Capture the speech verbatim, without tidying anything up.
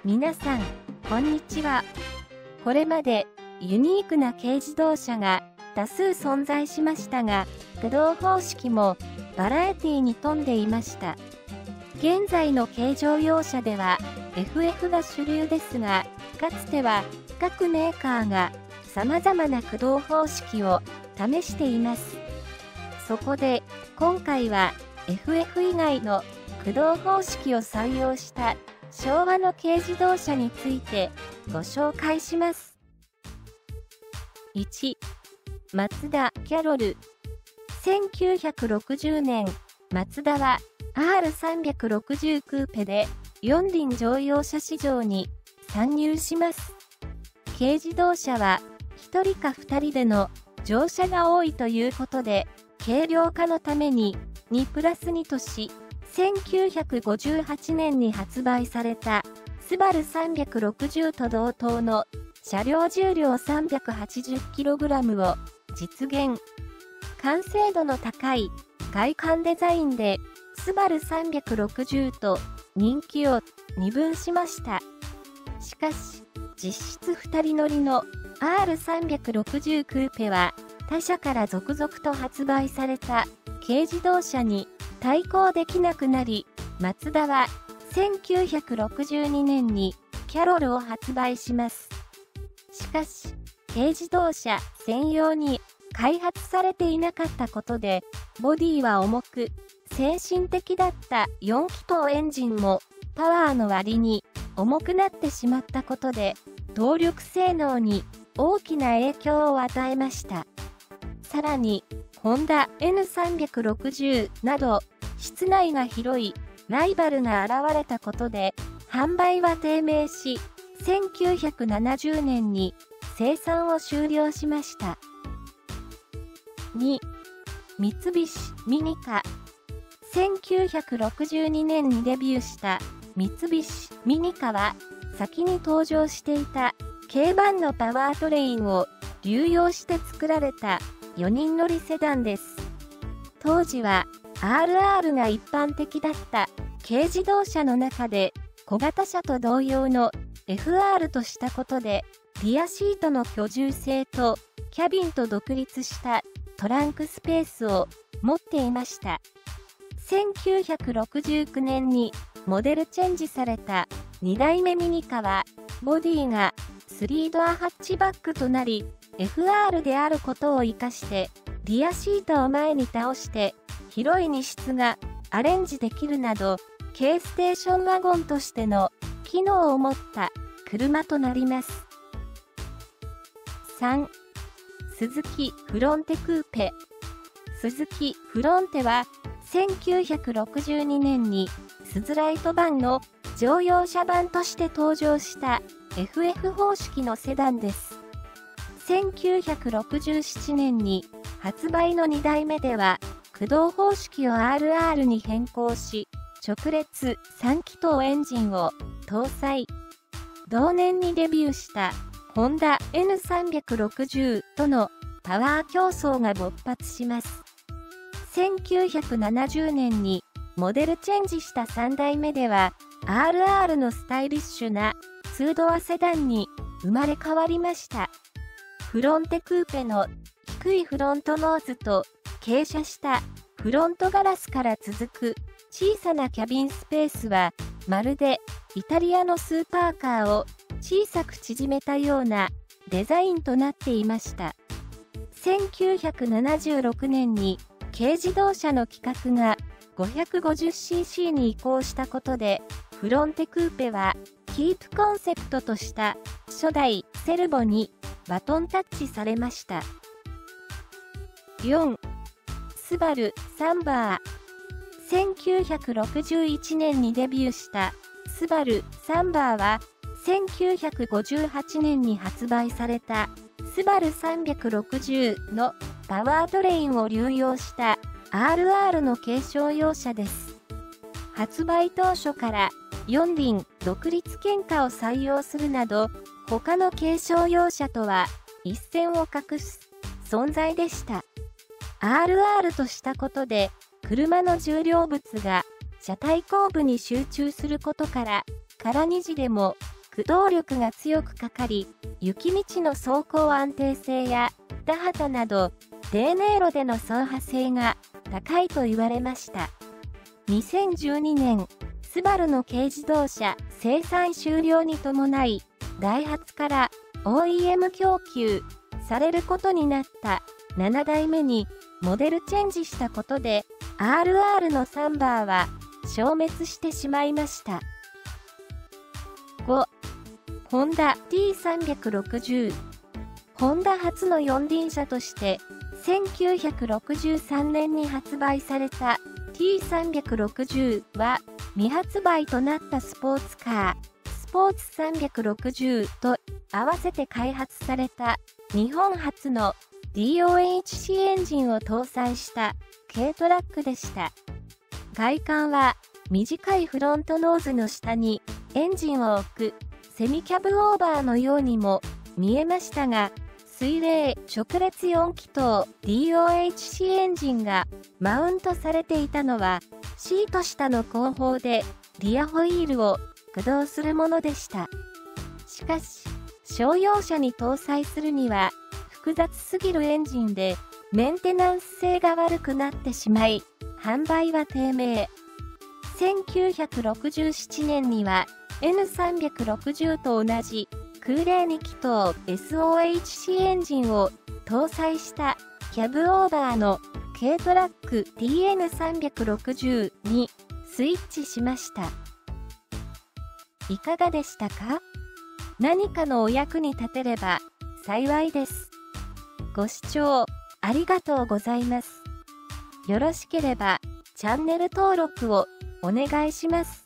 皆さん、こんにちは。これまでユニークな軽自動車が多数存在しましたが、駆動方式もバラエティに富んでいました。現在の軽乗用車では エフエフ が主流ですが、かつては各メーカーが様々な駆動方式を試しています。そこで今回は エフエフ 以外の駆動方式を採用した昭和の軽自動車についてご紹介します。いち、マツダキャロル。せんきゅうひゃくろくじゅうねん、マツダは アールさんびゃくろくじゅう クーペで四輪乗用車市場に参入します。軽自動車はひとりかふたりでの乗車が多いということで、軽量化のためににプラスにとし、せんきゅうひゃくごじゅうはちねんに発売されたスバルさんびゃくろくじゅうと同等の車両重量 さんびゃくはちじゅっキログラム を実現。完成度の高い外観デザインでスバルさんびゃくろくじゅうと人気を二分しました。しかし、実質ふたり乗りの アールさんびゃくろくじゅう クーペは他社から続々と発売された軽自動車に対抗できなくなり、マツダはせんきゅうひゃくろくじゅうにねんにキャロルを発売します。しかし、軽自動車専用に開発されていなかったことで、ボディは重く、先進的だったよんきとうエンジンもパワーの割に重くなってしまったことで、動力性能に大きな影響を与えました。さらに、ホンダ エヌさんびゃくろくじゅう など、室内が広いライバルが現れたことで、販売は低迷し、せんきゅうひゃくななじゅうねんに生産を終了しました。に、三菱ミニカ。せんきゅうひゃくろくじゅうにねんにデビューした三菱ミニカは、先に登場していた軽バンのパワートレインを流用して作られたよにん乗りセダンです。当時は アールアール が一般的だった軽自動車の中で小型車と同様の エフアール としたことで、リアシートの居住性とキャビンと独立したトランクスペースを持っていました。せんきゅうひゃくろくじゅうきゅうねんにモデルチェンジされたにだいめミニカは、ボディがスリードアハッチバックとなり、エフアール であることを活かして、リアシートを前に倒して、広い荷室がアレンジできるなど、軽ステーションワゴンとしての機能を持った車となります。さん、スズキフロンテクーペ。スズキフロンテは、せんきゅうひゃくろくじゅうにねんにスズライト版の乗用車版として登場した エフエフ 方式のセダンです。せんきゅうひゃくろくじゅうななねんに発売のにだいめでは、駆動方式を アールアール に変更し、直列さんきとうエンジンを搭載。同年にデビューしたホンダ エヌさんびゃくろくじゅう とのパワー競争が勃発します。せんきゅうひゃくななじゅうねんにモデルチェンジしたさんだいめでは アールアール のスタイリッシュなツードアセダンに生まれ変わりました。フロンテクーペの低いフロントノーズと傾斜したフロントガラスから続く小さなキャビンスペースはまるでイタリアのスーパーカーを小さく縮めたようなデザインとなっていました。せんきゅうひゃくななじゅうろくねんに軽自動車の規格が ごひゃくごじゅっシーシー に移行したことで、フロンテクーペはキープコンセプトとした初代セルボにバトンタッチされました。よん、スバルサンバー。せんきゅうひゃくろくじゅういちねんにデビューしたスバルサンバーは、せんきゅうひゃくごじゅうはちねんに発売されたスバルさんびゃくろくじゅうのパワートレインを流用した アールアール の軽商用車です。発売当初からよん輪独立懸架を採用するなど、他の軽商用車とは一線を画す存在でした。アールアール としたことで、車の重量物が車体後部に集中することから、空二次でも駆動力が強くかかり、雪道の走行安定性や田畑など低迷路での走破性が高いと言われました。にせんじゅうにねん、スバルの軽自動車生産終了に伴い、ダイハツから オーイーエム 供給されることになったななだいめにモデルチェンジしたことで アールアール のサンバーは消滅してしまいました。ご. ホンダ ティーさんびゃくろくじゅう。ホンダ初の四輪車としてせんきゅうひゃくろくじゅうさんねんに発売された ティーさんびゃくろくじゅう は未発売となったスポーツカー、スポーツさんびゃくろくじゅうと合わせて開発された日本初の ディーオーエイチシー エンジンを搭載した軽トラックでした。外観は短いフロントノーズの下にエンジンを置くセミキャブオーバーのようにも見えましたが、水冷直列よん気筒 ディーオーエイチシー エンジンがマウントされていたのはシート下の後方でリアホイールを駆動するものでした。しかし、商用車に搭載するには複雑すぎるエンジンでメンテナンス性が悪くなってしまい、販売は低迷。せんきゅうひゃくろくじゅうななねんには エヌさんびゃくろくじゅう と同じ空冷に気筒 エスオーエイチシー エンジンを搭載したキャブオーバーの軽トラック ティーエヌさんびゃくろくじゅう にスイッチしました。いかがでしたか？何かのお役に立てれば幸いです。ご視聴ありがとうございます。よろしければチャンネル登録をお願いします。